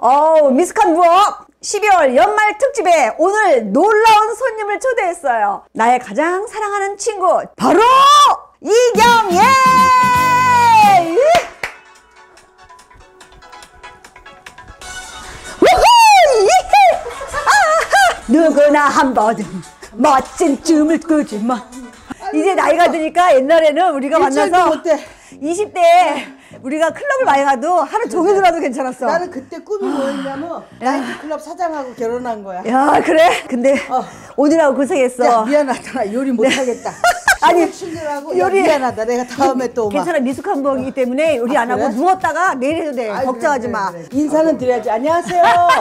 미숙한 부엌 12월 연말 특집에 오늘 놀라운 손님을 초대했어요. 나의 가장 사랑하는 친구 바로 이경예! 누구나 한 번은 멋진 춤을 꾸지만 이제 나이가 드니까 옛날에는 우리가 만나서 20대에 우리가 클럽을 많이 가도 하루 종일 놀아도 괜찮았어. 나는 그때 꿈이 뭐였냐면 나이트클럽 사장하고 결혼한 거야. 야 그래? 근데 오늘하고 고생했어. 야, 미안하다. 요리 못하겠다. 아니 요리 미안하다. 내가 다음에 또 괜찮아. 미숙한 부엌이기 때문에 요리 안 하고 누웠다가 내일 해도 돼. 걱정하지 마. 그래. 인사는 드려야지. 안녕하세요.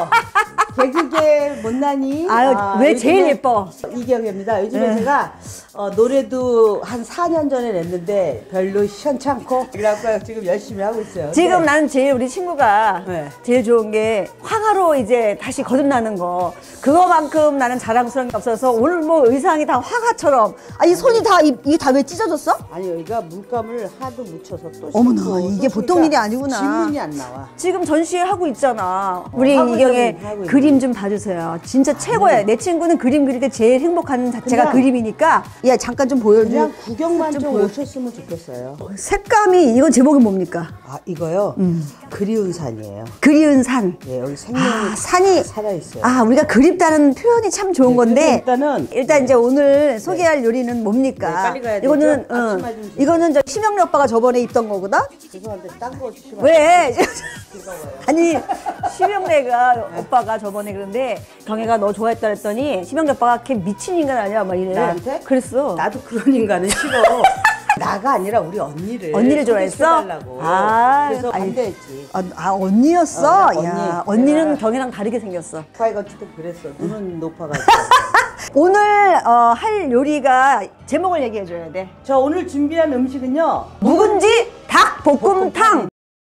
개그계 못난이. 왜 제일 예뻐? 이경예입니다. 요즘에 제가 노래도 한 4년 전에 냈는데 별로 시원찮고 그래갖고 지금 열심히 하고 있어요. 지금 나는 제일 우리 친구가 제일 좋은 게 화가로 이제 다시 거듭나는 거 그거만큼 나는 자랑스러운 게 없어서 오늘 뭐 의상이 다 화가처럼 이 손이 다 이게 다 왜 찢어졌어? 아니 여기가 물감을 하도 묻혀서 또 어머나 이게 보통 일이 아니구나. 지문이 안 나와. 지금 전시회 하고 있잖아. 우리 이경의 그림 좀 봐주세요. 진짜 최고야. 내 친구는 그림 그릴 때 제일 행복한 자체가 그림이니까 야 잠깐 좀 보여줘. 그냥 구경만 좀 오셨으면 좋겠어요. 색감이 이건 제목이 뭡니까? 이거요? 그리운 산이에요. 그리운 산. 네, 여기 생명이 산이 살아있어요. 우리가 그립다는 표현이 참 좋은 건데 일단 이제 오늘 소개할 요리는 뭡니까? 네, 빨리 가야 이거는 이거는 심영래 오빠가 저번에 입던 거거든. 죄송한데 딴 거 주시면 왜? 아니 심영래가 오빠가 저번에 그런데 경혜가 너 좋아했다 그랬더니 심영래 오빠가 걔 미친 인간 아니야 막 이래. 나한테? 그랬어. 나도 그런 인간은 싫어. 나가 아니라 우리 언니를 좋아했어? 그래서 반대했지. 언니였어? 언니. 야, 언니는 경혜랑 다르게 생겼어. 오빠가 어쨌든 그랬어. 눈은 높아가지고. 오늘 할 요리가 제목을 얘기해 줘야 돼. 저 오늘 준비한 음식은요. 묵은지 닭볶음탕.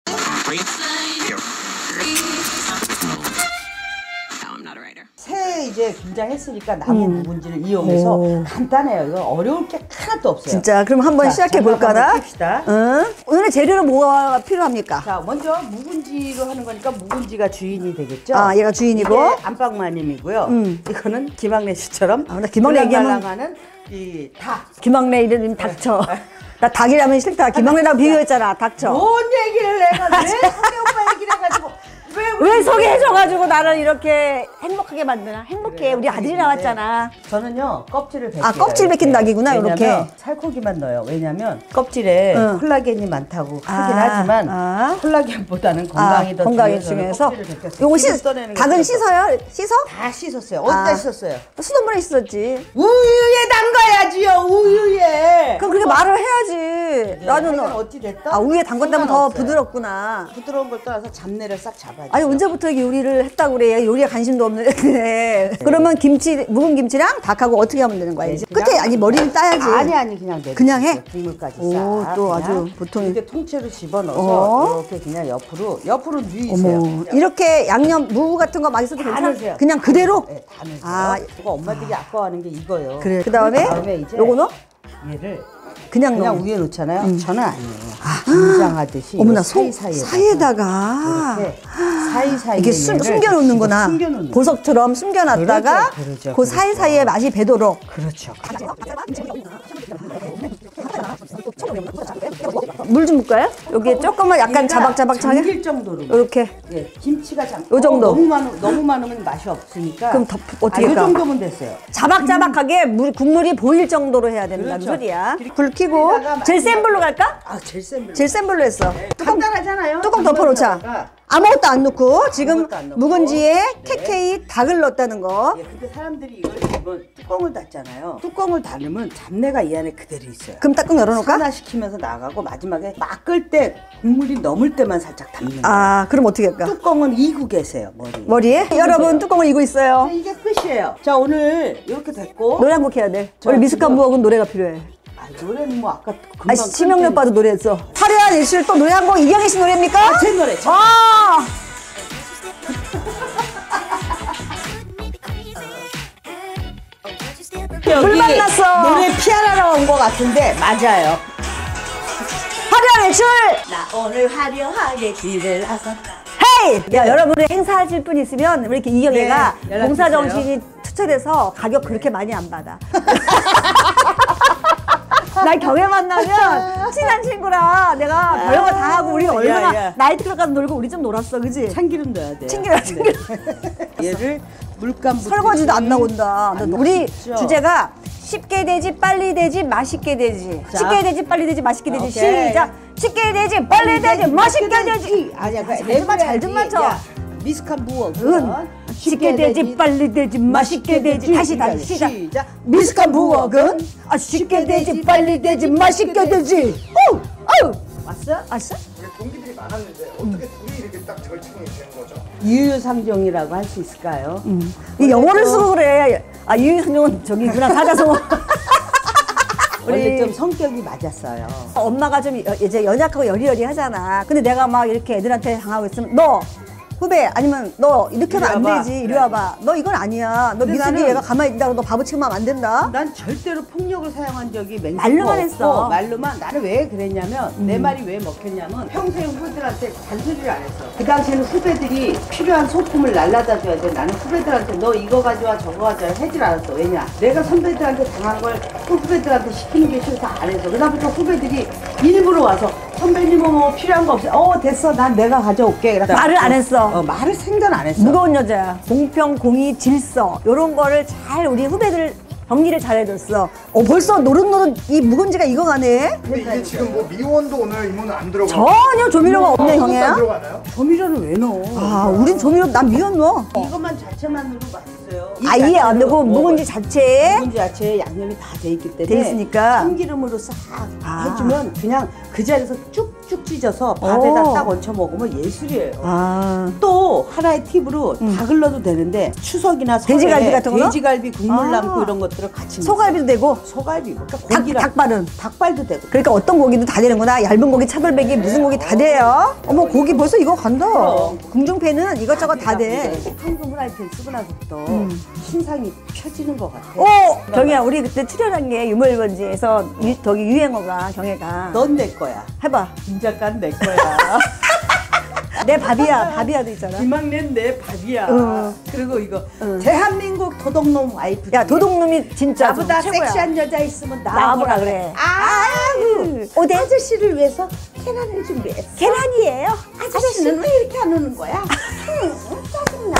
새해 이제 긴장했으니까 나무 묵은지를 이용해서 간단해요. 이거 어려울 게 하나도 없어요. 진짜 그럼 한번 시작해 볼까나? 오늘의 재료는 뭐가 필요합니까? 자 먼저 묵은지로 하는 거니까 묵은지가 주인이 되겠죠? 얘가 주인이고 안방마님이고요. 이거는 김학래 씨처럼 나 김학래 얘기하면 이 닭. 김학래 이름 닥쳐. 나 닭이라면 싫다. 김학래랑 비교했잖아. 닥쳐. 뭔 얘기를 내가 왜 성대 오빠 얘기를 해가지고 왜 소개해줘가지고 나를 이렇게 행복하게 만드나? 행복해. 그래, 우리 아들이 나왔잖아. 저는요 껍질을 벗겨요. 껍질 벗긴 닭이구나. 이렇게 살코기만 넣어요. 왜냐면 껍질에 콜라겐이 많다고 하긴 하지만 콜라겐보다는 건강이 더 건강이 중요해서 요거 닭은 씻어요? 씻어? 다 씻었어요. 어디다 씻었어요? 수돗물에 씻었지. 우유에 담가야지요. 우유에. 그럼 그렇게 말을 해야지. 나는 어찌 됐다? 우유에 담갔다면 더 부드럽구나. 부드러운 걸 떠나서 잡내를 싹 잡아야 돼. 아니 언제부터 이렇게 요리를 했다고 그래. 요리에 관심도 없는데. 그러면 묵은 김치랑 닭하고 어떻게 하면 되는 거야? 이제 끝에 머리를 따야지. 아니 그냥 내 그냥 해? 국물까지 오, 또 아주 보통 이렇게 통째로 집어넣어서 이렇게 그냥 옆으로 누이세요. 이렇게 양념 무 같은 거 많이 써도 괜찮아요? 그냥 그대로? 네, 다 넣으세요. 그거 엄마들이 아까워하는 게 이거예요. 그래. 그다음에 이제 요거 넣어? 얘를 그냥 위에 놓잖아요. 저는 아니에요. 김장하듯이 어머나 사이사이에다가 이렇게 사이사이에 이게 숨겨놓는구나. 보석처럼 숨겨놨다가 그 사이사이에 맛이 배도록. 그렇죠. 물 좀 붓까요? 여기 조금만 약간 자박자박하게? 잠길 정도로. 이렇게. 예, 김치가 요 정도. 너무 많으면 맛이 없으니까. 그럼 어떻게 이 정도면 됐어요. 자박자박하게 국물이 보일 정도로 해야 된다는 소리야. 불 켜고 제일 센 불로 갈까? 제일 센 불로. 제일 센 불로 했어. 간단하잖아요. 뚜껑 덮어놓자. 아무것도 안 넣고 지금 묵은지에 KK 닭을 넣었다는 거. 근데 사람들이 이걸 뚜껑을 닫잖아요. 뚜껑을 닫으면 잡내가 이 안에 그대로 있어요. 그럼 뚜껑 열어놓을까? 산화시키면서 나가고 마지막에 막 끓 때 국물이 넘을 때만 살짝 닫는 거예요. 그럼 어떻게 할까? 뚜껑은 이고 계세요. 머리에? 여러분 뚜껑을 이고 있어요. 이게 끝이에요. 자 오늘 이렇게 됐고 노래 한 곡 해야 돼. 우리 미숙한 부엌은 노래가 필요해. 노래는 뭐 아까 금방 심영래 오빠도 노래했어. 화려한 일출 또 노래 한 곡 이경희 씨 노래입니까? 제 노래. 불 만났어. 노래 피아노로 온 것 같은데 맞아요. 화려한 일출. 나 오늘 화려하게 길을 나서 헤이 야, 여러분이 행사하실 분 있으면 우리 이렇게 이경애가 네, 연락 봉사정신이 투철해서 가격 그렇게 많이 안 받아. 날 경혜 만나면 친한 친구라 내가 별거 다 하고 우리가 얼마나 나이트클럽 가서 놀고 우리 좀 놀았어, 그지? 참기름 넣어야 돼. 참기름. 얘를 물감 설거지도 안 나온다. 우리 쉽죠? 주제가 쉽게 되지, 빨리 되지, 맛있게 되지. 자. 쉽게 되지, 빨리 되지, 맛있게 되지. 오케이. 시작. 쉽게 되지, 빨리 되지, 맛있게 되지. 아니야, 내말 잘 좀 맞춰. 미숙한 부엌. 쉽게 되지, 빨리 되지, 맛있게 되지. 다시 시작. 미숙한 부엌은 쉽게 되지, 빨리 되지, 맛있게 되지. 오! 오! 왔어? 왔어? 우리 동기들이 많았는데 어떻게 둘이 이렇게 딱 절친이 된 거죠? 유유상종이라고 할 수 있을까요? 이 영어를 쓰고 그래. 아, 유유상종은 저기구나, 사자성어. 원래 좀 성격이 맞았어요. 엄마가 좀 이제 연약하고 여리여리 하잖아. 근데 내가 막 이렇게 애들한테 당하고 있으면 너 후배 아니면 너 이렇게 하면 안 이리 와봐. 되지. 이리 와봐. 너 이건 아니야. 너 근데 미숙이 나는- 얘가 가만히 있다고 너 바보치기만 하면 안 된다. 난 절대로 폭력을 사용한 적이 맹세코 말로만 없고, 했어. 말로만. 나는 왜 그랬냐면 내 말이 왜 먹혔냐면 평소에 후배들한테 잔소리를 안 했어. 그 당시에는 후배들이 필요한 소품을 날라다 줘야 돼. 나는 후배들한테 너 이거 가져와 저거 가져와 하질 않았어. 왜냐? 내가 선배들한테 당한 걸 또 후배들한테 시키는 게 싫어서 안 했어. 그다음부터 후배들이 일부러 와서 선배님 뭐 필요한 거 없어. 됐어. 난 내가 가져올게. 그래서 말을 안 했어. 말을 생전 안 했어. 무거운 여자야. 공평, 공의, 질서 이런 거를 잘 우리 후배들 정리를 잘 해줬어. 벌써 노릇노릇 이 묵은지가 익어가네. 근데 이게 지금 뭐 미원도 오늘 이모는 안 들어가. 전혀 조미료가 없네, 안 형이야. 들어가나요? 조미료는 왜 넣어? 아, 우린 조미료 난 미원 넣어. 이것만 자체만으로 맛있어요. 아예 안 되고 묵은지 자체에 묵은지 자체에 양념이 다 돼 있기 때문에 돼 있으니까. 참기름으로 싹 아. 해주면 그냥 그 자리에서 쭉쭉 찢어서 밥에다 오. 딱 얹혀 먹으면 예술이에요. 아. 또 하나의 팁으로 다 글러도 되는데 추석이나 설에 돼지갈비 같은 거? 돼지갈비 국물 아. 남고 이런 것들을 같이 넣어요. 소갈비도 되고 소갈비 그러니까 고기랑 닭발은 닭발도 되고 그러니까 어떤 고기도 다 되는구나. 얇은 고기, 차돌배기, 무슨 고기 다 돼요. 어머, 고기 벌써 이거 간다. 그럼. 궁중패는 이것저것 다 돼. 황금 후라이팬 쓰고 나서부터 신상이 펴지는 것 같아. 오! 경혜야, 우리 그때 출연한 게 유물번지에서 저기 유행어가 경혜가. 넌 내 거야. 해봐. 김 작가는 내 거야. 내 밥이야. 밥이야도 있잖아. 김학래는 내 밥이야. 그리고 이거 응. 대한민국 도둑놈 와이프. 야, 도둑놈이 진짜 나보다 최고야. 섹시한 여자 있으면 나와보라 그래. 아유. 어때? 아저씨를 위해서 계란을 준비했어. 계란이에요. 아저씨는 왜 이렇게 안 오는 거야? 짜증나.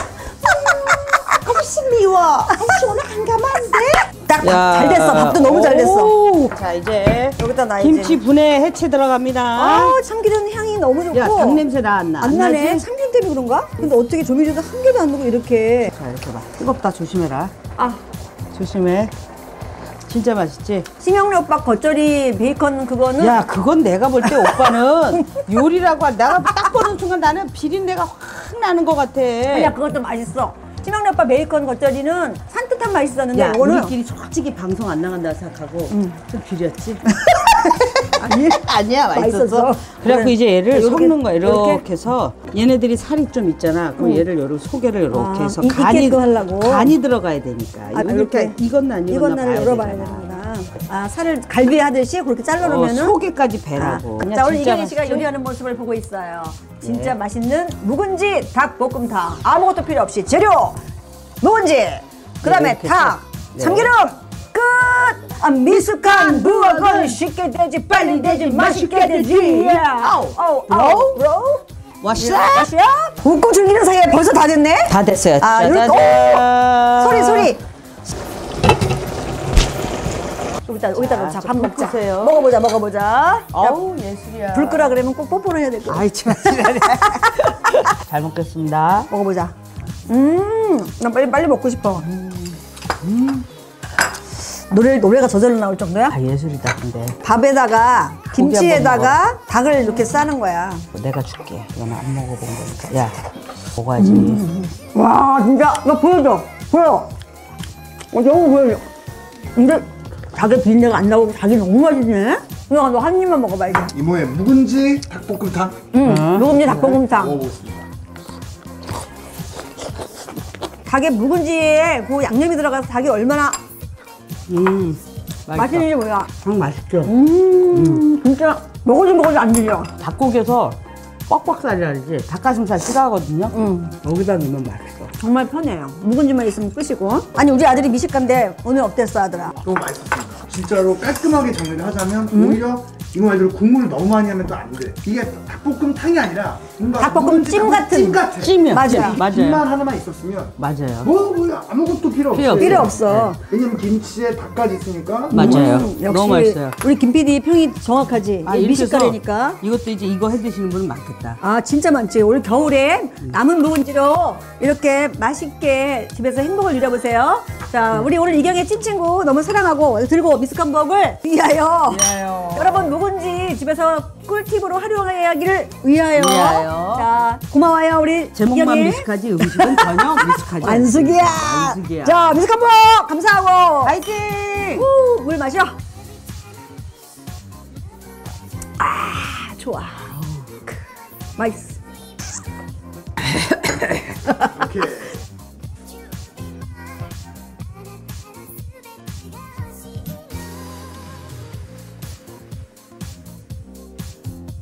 아저씨 미워. 아저씨 오늘 안 가면 안 돼? 딱 잘 됐어. 밥도 너무 잘 됐어. 자 이제 여기다 놔 김치 이제. 분해 해체 들어갑니다. 아, 참기름 향이 너무 좋고. 야, 닭 냄새 나 안 나? 안 나네. 나지? 참기름 때문에 그런가? 근데 어떻게 조미료도 한 개도 안 넣고 이렇게. 자 이렇게 봐. 뜨겁다 조심해라. 아, 조심해. 진짜 맛있지? 심영래 오빠 겉절이 베이컨 그거는 야 그건 내가 볼 때 오빠는 요리라고 내가 딱 보는 순간 나는 비린내가 확 나는 것 같아. 아니야, 그것도 맛있어. 심영래 오빠 베이컨 겉절이는 산뜻한 맛이 있었는데 야 이거는 우리끼리 솔직히 방송 안 나간다 생각하고 좀 비렸지? 아니, 아니야 맛있었어. 맛있었어. 그래갖고 그래. 이제 얘를 이렇게, 섞는 거야 이렇게 이렇게? 해서 얘네들이 살이 좀 있잖아. 그럼 얘를 요렇게 소개를 이렇게 아, 해서 익게끔 하려고? 간이 들어가야 되니까. 아, 이렇게 익었나 안 이건 익었나 나를 봐야 열어봐야 되잖아. 되는구나. 아, 살을 갈비 하듯이 그렇게 잘라놓으면은 소개까지 배라고. 그냥 자, 오늘 진짜 이경희 씨가 맛있지? 요리하는 모습을 보고 있어요. 진짜 맛있는 묵은지 닭볶음탕. 아무것도 필요 없이 재료 묵은지, 그다음에 이렇게 닭, 네. 참기름 끝. 아, 미숙한 부엌은 쉽게 되지, 빨리 되지, 맛있게 되지. 아우, 아우, 아우, 브로. 왔어? 맛이야? 웃고 즐기는 사이에 벌써 다 됐네. 다 됐어요. 아, 짜자잔. 소리 소리. 여기다 넣자. 밥 먹자. 볶으세요. 먹어보자. 어우 예술이야. 불 끄라 그러면 꼭 뽀뽀를 해야 될 거야. 아이 참. 잘 먹겠습니다. 먹어보자. 나 빨리 먹고 싶어. 노래가 저절로 나올 정도야? 아 예술이다 근데. 밥에다가 고기 김치에다가 닭을 이렇게 싸는 거야. 내가 줄게. 이건 안 먹어본 거니까. 야 먹어야지. 와, 진짜 나 보여줘. 너무 보여줘. 근데 닭의 비린내가 안 나고 닭이 너무 맛있네. 누나 너 한 입만 먹어봐야지. 이모의 묵은지 닭볶음탕 묵은지 닭볶음탕. 먹어보겠습니다. 닭의 묵은지에 그 양념이 들어가서 닭이 얼마나 맛있어. 맛있는지 몰라. 닭 맛있죠. 진짜 먹어도 안 질려. 닭고기에서 뻑뻑살이라 그러지. 닭가슴살 싫어하거든요. 여기다 넣으면 맛있어. 정말 편해요. 묵은지만 있으면 끝이고. 아니 우리 아들이 미식가인데 오늘 어땠어 아들아? 너무 맛있었습니다. 진짜로 깔끔하게 정리를 하자면 오히려 이거 말대로 국물을 너무 많이 하면 또 안 돼. 이게 닭볶음탕이 아니라 뭔가 닭볶음 찜 같은. 찜 같아. 찜이야. 맞아요. 찜. 맞아요. 김만 하나만 있었으면 맞아요. 뭐 아무것도 필요 없어. 필요 없어. 왜냐면 김치에 닭까지 있으니까. 맞아요. 역시 너무 맛있어요. 우리 김 PD 평이 정확하지. 아, 이게 이렇게 해서 미식가라니까. 이것도 이제 이거 해 드시는 분은 많겠다. 아 진짜 많지. 올 겨울에 남은 묵은지로 이렇게 맛있게 집에서 행복을 누려보세요. 자 우리 오늘 이경의 찐친구 너무 사랑하고 들고 미스컴벅을 위하여. 여러분 묵은지 집에서 꿀팁으로 활용하기를 위하여. 자 고마워요 우리 제목만 이경이. 미숙하지 음식은 전혀 미숙하지 안숙이야. 안숙이야. 자 미스컴벅 감사하고. 파이팅! 후, 물 마셔. 아 좋아. 맛있어. 이렇게